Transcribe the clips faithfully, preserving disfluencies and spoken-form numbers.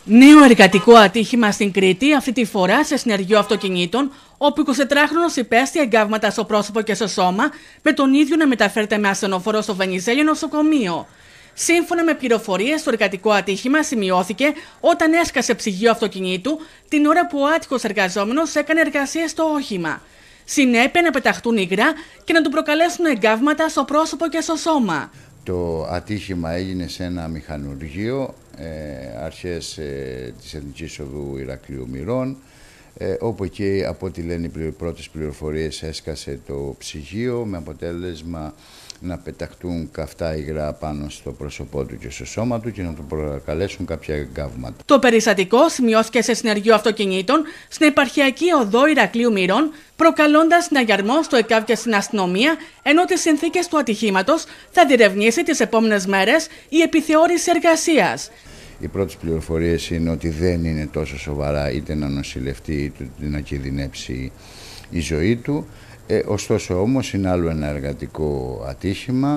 Νέο εργατικό ατύχημα στην Κρήτη, αυτή τη φορά σε συνεργείο αυτοκινήτων, όπου εικοσιτετράχρονος υπέστη εγκάβματα στο πρόσωπο και στο σώμα, με τον ίδιο να μεταφέρεται με ασθενοφόρο στο Βενιζέλιο νοσοκομείο. Σύμφωνα με πληροφορίες, το εργατικό ατύχημα σημειώθηκε όταν έσκασε ψυγείο αυτοκινήτου την ώρα που ο άτυχος εργαζόμενος έκανε εργασίες στο όχημα. Συνέπεια να πεταχτούν υγρά και να του προκαλέσουν εγκάβματα στο πρόσωπο και στο σώμα. Το ατύχημα έγινε σε ένα μηχανουργείο ε, αρχές ε, της Εθνικής Οδού Ηρακλείου Μυρών, ε, όπου εκεί, από ό,τι λένε οι πρώτες πληροφορίες, έσκασε το ψυγείο με αποτέλεσμα να πεταχτούν καυτά υγρά πάνω στο πρόσωπό του και στο σώμα του και να του προκαλέσουν κάποια εγκάβματα. Το περιστατικό σημειώθηκε σε συνεργείο αυτοκινήτων στην επαρχιακή οδό Ηρακλείου Μυρών, προκαλώντας συναγερμό στο ΕΚΑΒ και στην αστυνομία, ενώ τις συνθήκες του ατυχήματος θα διερευνήσει τις επόμενες μέρες η επιθεώρηση εργασίας. Οι πρώτες πληροφορίες είναι ότι δεν είναι τόσο σοβαρά είτε να νοσηλευτεί είτε να κινδυνεύσει η ζωή του. Ε, ωστόσο όμως είναι άλλο ένα εργατικό ατύχημα.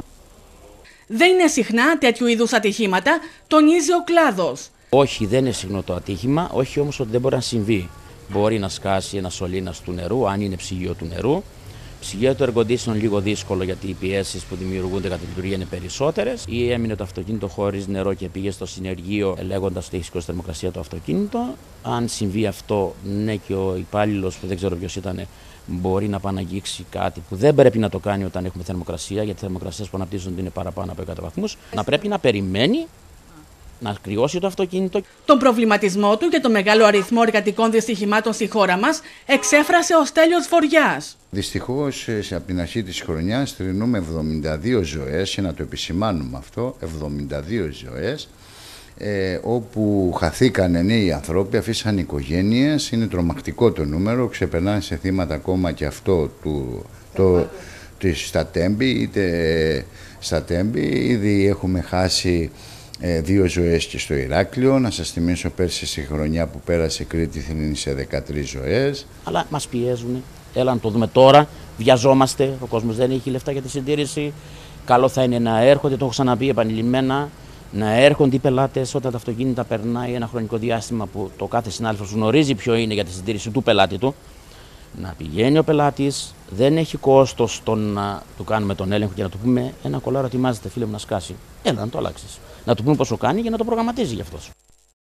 Δεν είναι συχνά τέτοιου είδους ατυχήματα, τονίζει ο κλάδος. Όχι, δεν είναι συχνό το ατύχημα, όχι όμως ότι δεν μπορεί να συμβεί. Μπορεί να σκάσει ένα σωλήνας του νερού, αν είναι ψυγείο του νερού. Ψυγείο του εργοντήσεων είναι λίγο δύσκολο γιατί οι πιέσεις που δημιουργούνται κατά τη λειτουργία είναι περισσότερες. Ή έμεινε το αυτοκίνητο χωρίς νερό και πήγε στο συνεργείο λέγοντας ότι έχει σηκώσει θερμοκρασία το αυτοκίνητο. Αν συμβεί αυτό, ναι, και ο υπάλληλος που δεν ξέρω ποιος ήταν, μπορεί να πάει να αγγίξει κάτι που δεν πρέπει να το κάνει όταν έχουμε θερμοκρασία, γιατί οι θερμοκρασίες που αναπτύσσονται είναι παραπάνω από εκατό βαθμούς. Να πρέπει να περιμένει να κρυώσει το αυτοκίνητο. Τον προβληματισμό του για το μεγάλο αριθμό εργατικών δυστυχημάτων στη χώρα μας εξέφρασε ο Στέλιος Βοριάς. Δυστυχώς, από την αρχή της χρονιάς θρηνούμε εβδομήντα δύο ζωές, και να το επισημάνουμε αυτό, εβδομήντα δύο ζωές, ε, όπου χαθήκανε νέοι ανθρώποι, αφήσαν οικογένειες. Είναι τρομακτικό το νούμερο, ξεπερνάνε σε θύματα ακόμα και αυτό του, το, της, στα Τέμπη, είτε στα Τέμπη. Ήδη έχουμε χάσει ε, δύο ζωές και στο Ηράκλειο. Να σας θυμίσω, πέρσι στη χρονιά που πέρασε Κρήτη θρήνησε δεκατρείς ζωές. Αλλά μας πιέζουν. Έλα να το δούμε τώρα. Βιαζόμαστε. Ο κόσμος δεν έχει λεφτά για τη συντήρηση. Καλό θα είναι να έρχονται, το έχω ξαναπεί επανειλημμένα, να έρχονται οι πελάτες όταν τα αυτοκίνητα περνάει ένα χρονικό διάστημα που το κάθε συνάδελφος γνωρίζει ποιο είναι για τη συντήρηση του πελάτη του. Να πηγαίνει ο πελάτης, δεν έχει κόστος το να του κάνουμε τον έλεγχο και να του πούμε: ένα κολάρο ετοιμάζεται, φίλε μου, να σκάσει. Έλα να το αλλάξεις. Να του πούμε πόσο κάνει για να το προγραμματίζει γι' αυτός.